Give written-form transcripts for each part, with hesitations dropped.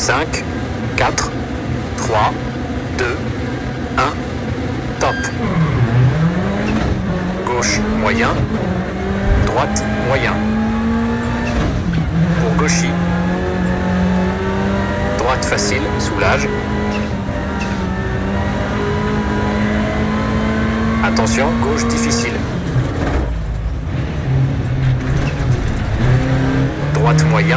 5, 4, 3, 2, 1, top. Gauche, moyen. Droite, moyen. Pour gauchis. Droite facile, soulage. Attention, gauche difficile. Droite moyen.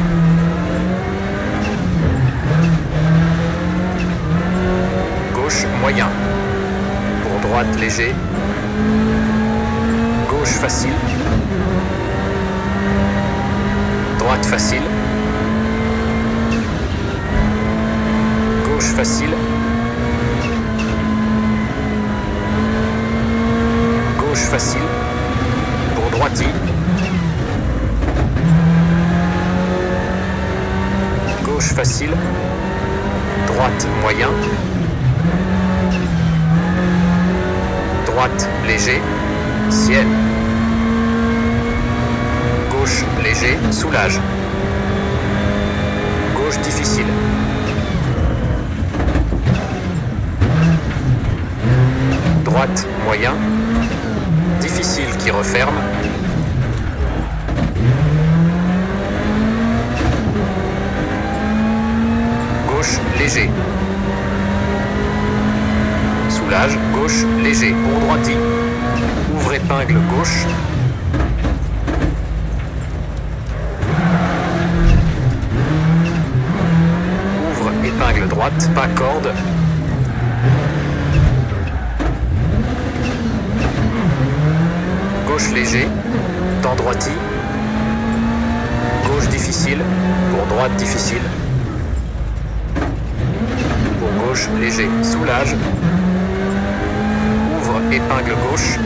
Gauche moyen. Pour droite léger. Gauche facile. Droite facile. Gauche facile. Gauche facile. Pour droiti. Gauche facile. Droite moyen. Droite léger. Ciel. Gauche léger. Soulage. Gauche difficile. Droite moyen. Difficile qui referme. Gauche léger. Soulage, gauche léger. Pour droiti. Ouvre épingle gauche. Ouvre épingle droite, pas corde. Gauche léger, temps droiti. Gauche difficile, pour droite difficile. Pour gauche léger, soulage. Ouvre épingle gauche.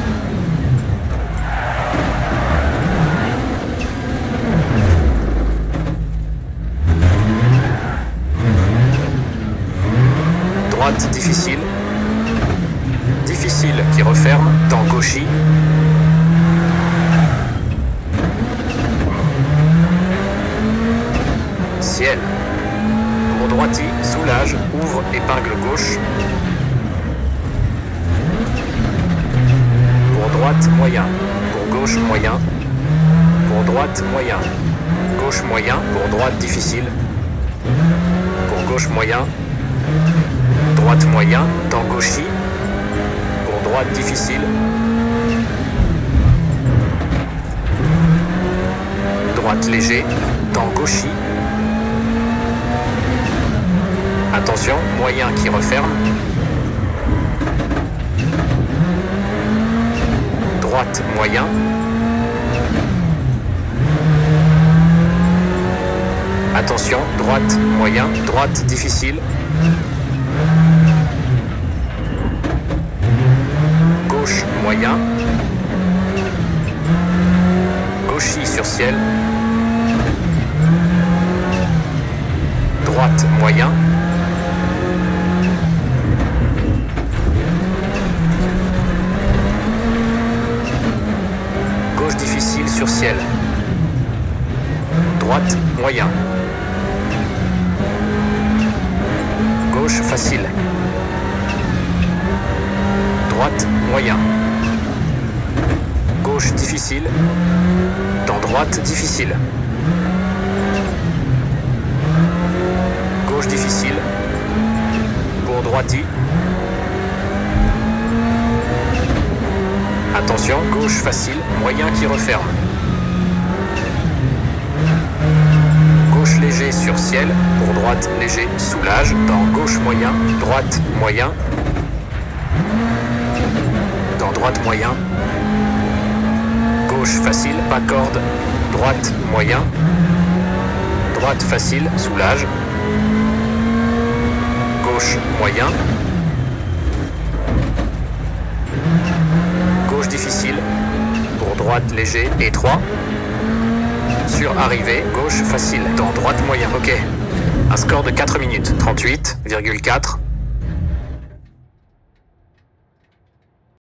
Droite difficile. Difficile qui referme, temps gauchis. Ciel. Pour droiti, soulage, ouvre épingle gauche. Pour droite, moyen. Pour gauche, moyen. Pour droite, moyen. Gauche, moyen. Pour droite, difficile. Pour gauche, moyen. Droite, moyen. Temps gauchis. Pour droite, difficile. Droite, léger. Temps gauchis. Attention, moyen qui referme. Droite, moyen. Attention, droite, moyen. Droite, difficile. Gauche, moyen. Gauchis sur ciel. Droite, moyen. Difficile sur ciel. Droite, moyen. Gauche, facile. Droite, moyen. Gauche, difficile. Dans droite, difficile. Gauche, difficile. Pour droiti. Attention, gauche facile, moyen qui referme. Gauche léger sur ciel, pour droite léger, soulage, dans gauche moyen, droite moyen. Dans droite moyen. Gauche facile, pas corde, droite moyen. Droite facile, soulage. Gauche moyen. Gauche difficile, pour droite léger, étroit. Sur arrivée, gauche facile, dans droite moyen, ok. Un score de 4 minutes, 38,4.